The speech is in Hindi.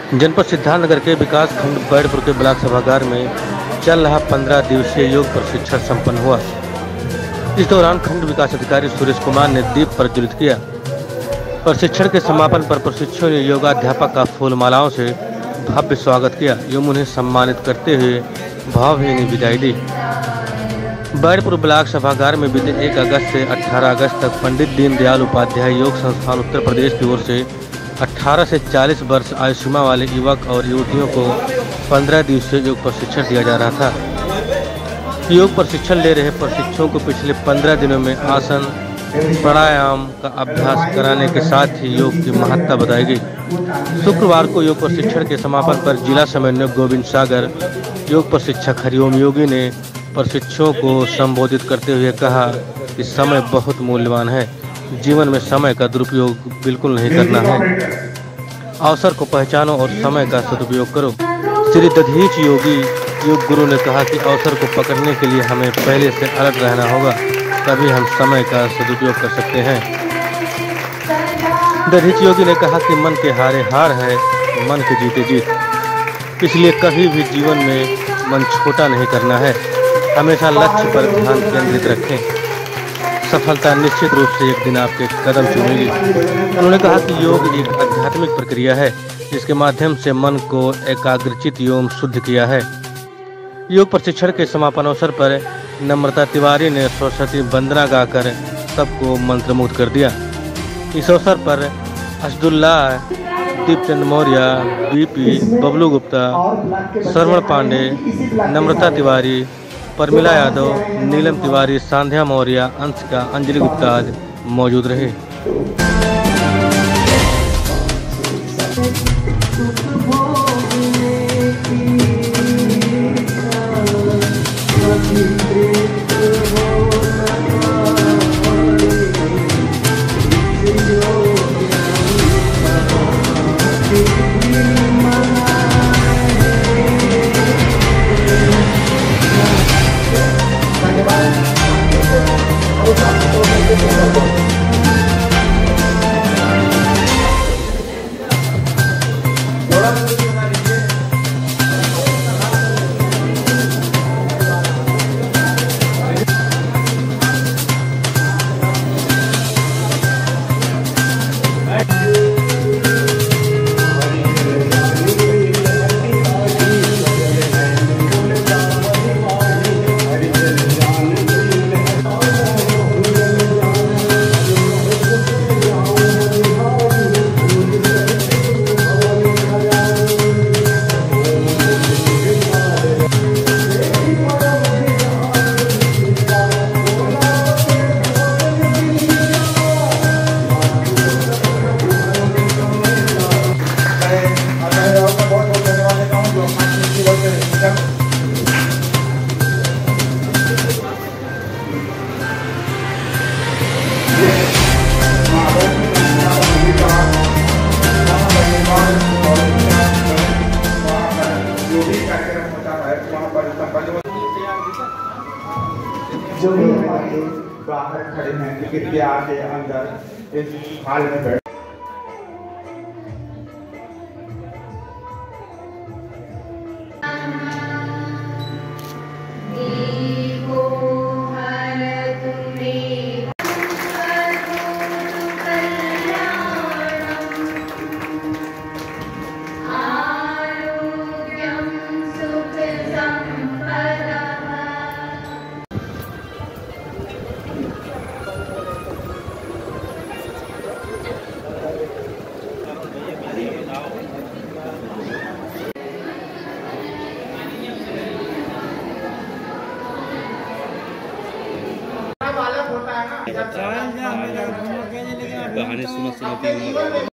जनपद सिद्धार्थनगर के विकास खंड बैरपुर के ब्लॉक सभागार में चल रहा 15 दिवसीय योग प्रशिक्षण संपन्न हुआ। इस दौरान खंड विकास अधिकारी सुरेश कुमार ने दीप प्रज्वलित किया। प्रशिक्षण के समापन पर प्रशिक्षुओं ने योगाध्यापक का फूल मालाओं से भव्य स्वागत किया एवं उन्हें सम्मानित करते हुए भावभीनी विदाई दी। बैरपुर ब्लॉक सभागार में बीते 1 अगस्त से 18 अगस्त तक पंडित दीनदयाल उपाध्याय योग संस्थान उत्तर प्रदेश की ओर से 18 से 40 वर्ष आयु सीमा वाले युवक और युवतियों को 15 दिवसीय योग प्रशिक्षण दिया जा रहा था। योग प्रशिक्षण ले रहे प्रशिक्षुओं को पिछले 15 दिनों में आसन प्राणायाम का अभ्यास कराने के साथ ही योग की महत्ता बताई गई। शुक्रवार को योग प्रशिक्षण के समापन पर जिला समन्वयक गोविंद सागर, योग प्रशिक्षक हरिओम योगी ने प्रशिक्षुओं को संबोधित करते हुए कहा कि समय बहुत मूल्यवान है, जीवन में समय का दुरुपयोग बिल्कुल नहीं करना है। अवसर को पहचानो और समय का सदुपयोग करो। श्री दधीच योगी योग गुरु ने कहा कि अवसर को पकड़ने के लिए हमें पहले से अलर्ट रहना होगा, तभी हम समय का सदुपयोग कर सकते हैं। दधीच योगी ने कहा कि मन के हारे हार है, मन के जीते जीत। इसलिए कभी भी जीवन में मन छोटा नहीं करना है, हमेशा लक्ष्य पर ध्यान केंद्रित रखें। सफलता निश्चित रूप से एक दिन आपके कदम चूमेगी। उन्होंने कहा कि योग एक आध्यात्मिक प्रक्रिया है जिसके माध्यम से मन को एकाग्रचित एवं शुद्ध किया है। योग प्रशिक्षण के समापन अवसर पर नम्रता तिवारी ने सरस्वती वंदना गाकर सबको मंत्रमुग्ध कर दिया। इस अवसर पर असदुल्ला, दीपचंद मौर्य, बीपी, बबलू गुप्ता, श्रवण पांडे, नम्रता तिवारी, परमिला यादव, नीलम तिवारी, सांध्या मौर्य, अंशिका, अंजलि गुप्ता आदि मौजूद रहे। जो भी हमारे बाहर खड़े हैं टिकट के आगे अंदर इस हॉल में बैठ कहानी सुनो